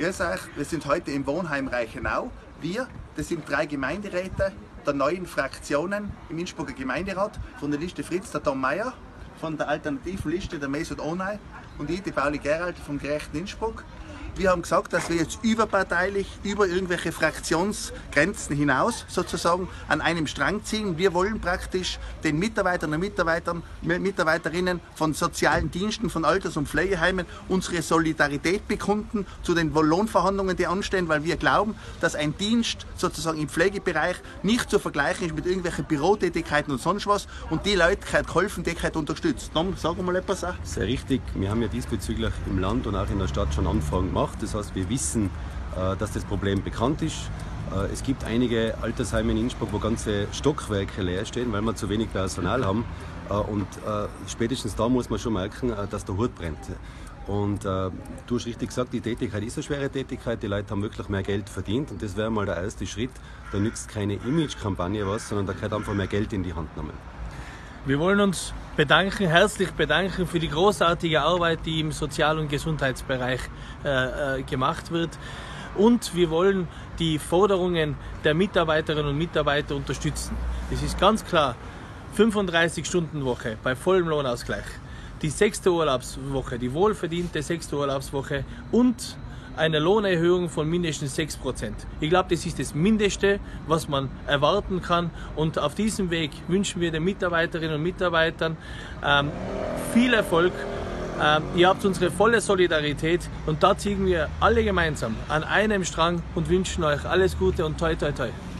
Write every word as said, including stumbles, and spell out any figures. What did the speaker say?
Grüß euch, wir sind heute im Wohnheim Reichenau. Wir, das sind drei Gemeinderäte der neuen Fraktionen im Innsbrucker Gemeinderat. Von der Liste Fritz, der Tom Meyer, von der alternativen Liste der Mesut Onay und ich, die Pauli Gerald vom Gerechten Innsbruck. Wir haben gesagt, dass wir jetzt überparteilich, über irgendwelche Fraktionsgrenzen hinaus sozusagen an einem Strang ziehen. Wir wollen praktisch den Mitarbeitern und Mitarbeitern, Mitarbeiterinnen von sozialen Diensten, von Alters- und Pflegeheimen unsere Solidarität bekunden zu den Lohnverhandlungen, die anstehen, weil wir glauben, dass ein Dienst sozusagen im Pflegebereich nicht zu vergleichen ist mit irgendwelchen Bürotätigkeiten und sonst was und die Leute geholfen, die unterstützt. Tom, sag mal etwas. Sehr richtig. Wir haben ja diesbezüglich im Land und auch in der Stadt schon Anfragen gemacht. Das heißt, wir wissen, dass das Problem bekannt ist. Es gibt einige Altersheime in Innsbruck, wo ganze Stockwerke leer stehen, weil wir zu wenig Personal haben. Und spätestens da muss man schon merken, dass der Hut brennt. Und äh, du hast richtig gesagt, die Tätigkeit ist eine schwere Tätigkeit. Die Leute haben wirklich mehr Geld verdient und das wäre mal der erste Schritt. Da nützt keine Image-Kampagne was, sondern da gehört einfach mehr Geld in die Hand nehmen. Wir wollen uns bedanken, herzlich bedanken für die großartige Arbeit, die im Sozial- und Gesundheitsbereich äh, äh, gemacht wird. Und wir wollen die Forderungen der Mitarbeiterinnen und Mitarbeiter unterstützen. Es ist ganz klar, fünfunddreißig Stunden Woche bei vollem Lohnausgleich, die sechste Urlaubswoche, die wohlverdiente sechste Urlaubswoche und eine Lohnerhöhung von mindestens sechs Prozent. Ich glaube, das ist das Mindeste, was man erwarten kann. Und auf diesem Weg wünschen wir den Mitarbeiterinnen und Mitarbeitern ähm, viel Erfolg. Ähm, ihr habt unsere volle Solidarität und da ziehen wir alle gemeinsam an einem Strang und wünschen euch alles Gute und toi toi toi.